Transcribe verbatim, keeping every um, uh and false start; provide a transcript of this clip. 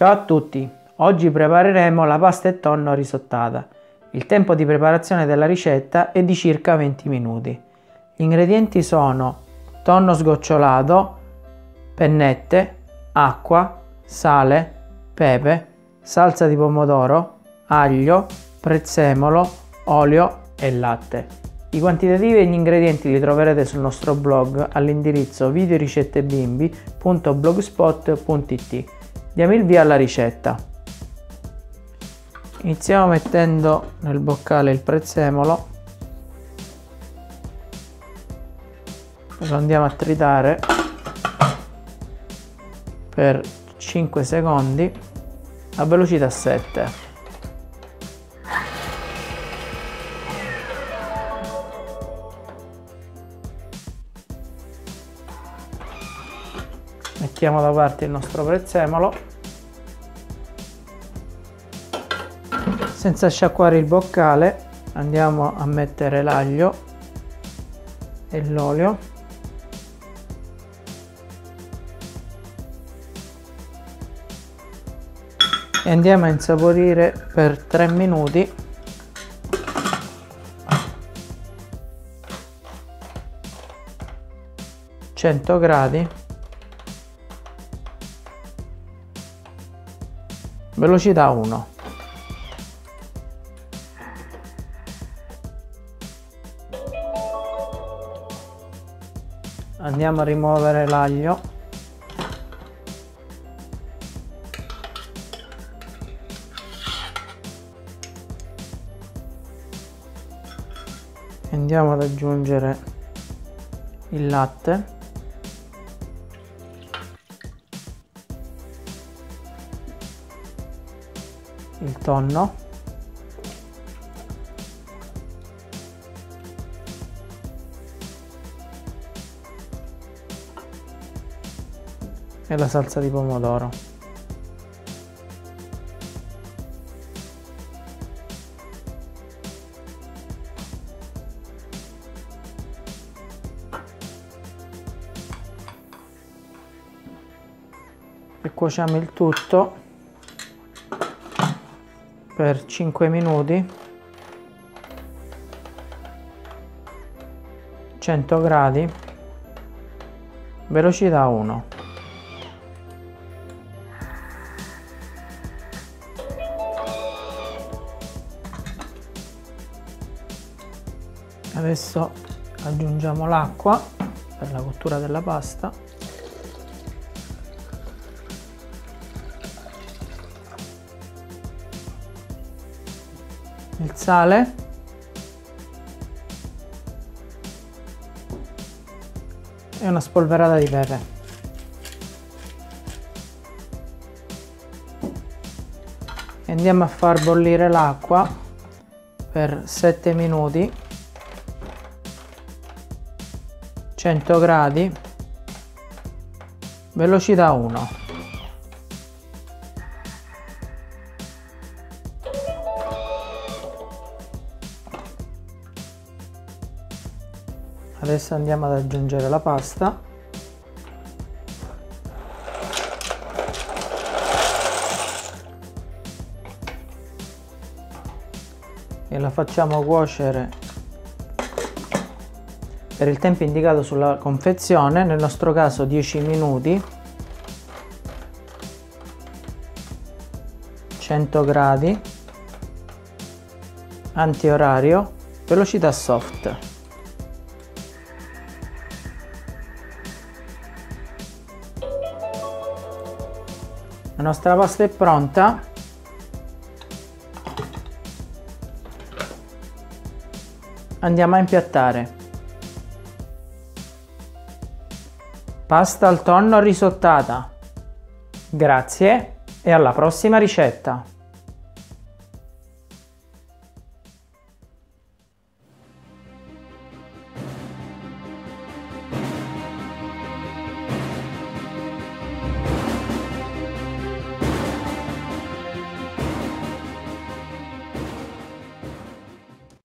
Ciao a tutti, oggi prepareremo la pasta e tonno risottata. Il tempo di preparazione della ricetta è di circa venti minuti. Gli ingredienti sono tonno sgocciolato, pennette, acqua, sale, pepe, salsa di pomodoro, aglio, prezzemolo, olio e latte. I quantitativi e gli ingredienti li troverete sul nostro blog all'indirizzo videoricettebimbi punto blogspot punto it. Diamo il via alla ricetta. Iniziamo mettendo nel boccale il prezzemolo, lo andiamo a tritare per cinque secondi a velocità sette. Mettiamo da parte il nostro prezzemolo. Senza sciacquare il boccale andiamo a mettere l'aglio e l'olio. E andiamo a insaporire per tre minuti cento gradi, velocità uno. Andiamo a rimuovere l'aglio. Andiamo ad aggiungere il latte, il tonno, e la salsa di pomodoro. E cuociamo il tutto per cinque minuti, cento gradi, velocità uno. Adesso aggiungiamo l'acqua per la cottura della pasta. Il sale e una spolverata di pepe. E andiamo a far bollire l'acqua per sette minuti, cento gradi, velocità uno. Adesso andiamo ad aggiungere la pasta. E la facciamo cuocere per il tempo indicato sulla confezione, nel nostro caso dieci minuti, cento gradi, antiorario, velocità soft. La nostra pasta è pronta. Andiamo a impiattare. Pasta al tonno risottata. Grazie e alla prossima ricetta!